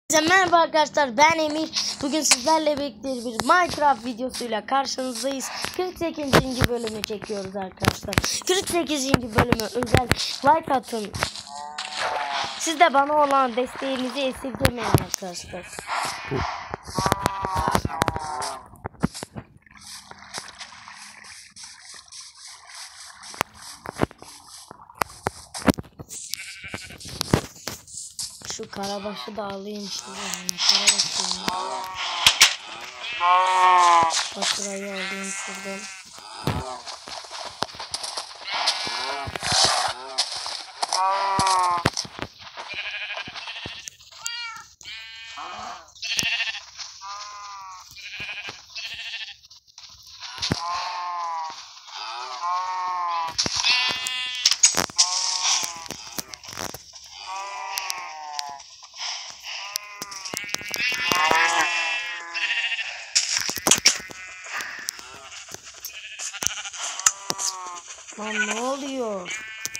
Merhaba arkadaşlar, ben Emir. Bugün sizlerle birlikte bir Minecraft videosuyla karşınızdayız. 48. bölümü çekiyoruz arkadaşlar. 48. bölümü özel like atın. Siz de bana olan desteğinizi esirgemeyin arkadaşlar. Şu karabaşı da alayım şimdi. Karabaşı. Faturayı alayım şuradan. Lan ne oluyor?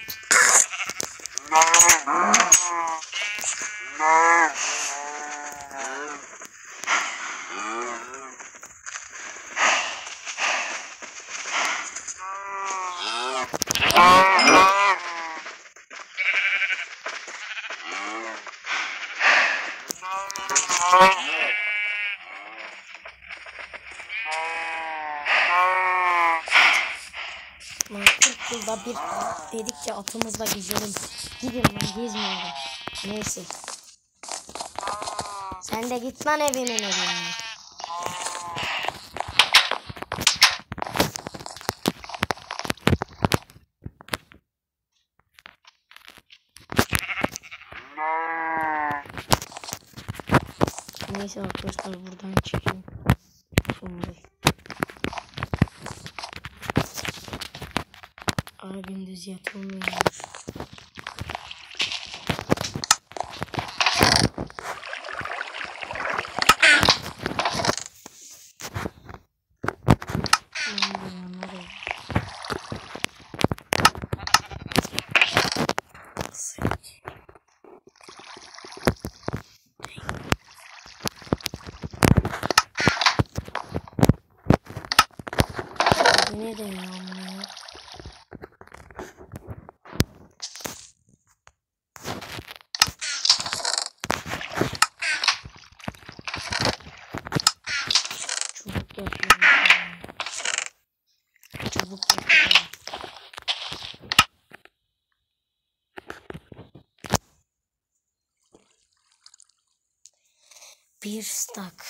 Burada bir dedikçe atımızla gezelim. Gidin lan, gezmiyorum. Neyse. Sen de git lan evimin evine. Neyse arkadaşlar, buradan çıkayım. Şimdi. Gündüz yatılmıyormuş. Ne deniyor ya? Çubuk yapıyorum. Çubuk yapıyorum. Bir stack.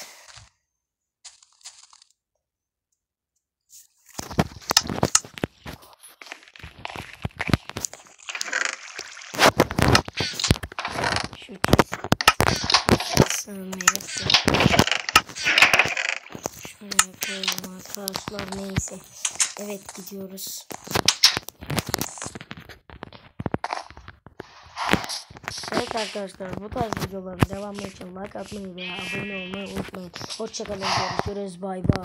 Şu sığmayası. Şuraya koyalım arkadaşlar, neyse. Evet, gidiyoruz. Evet arkadaşlar, bu tarz videoların devamı için like atmayı veya abone olmayı unutmayın. Hoşçakalın, görüşürüz, bay bay.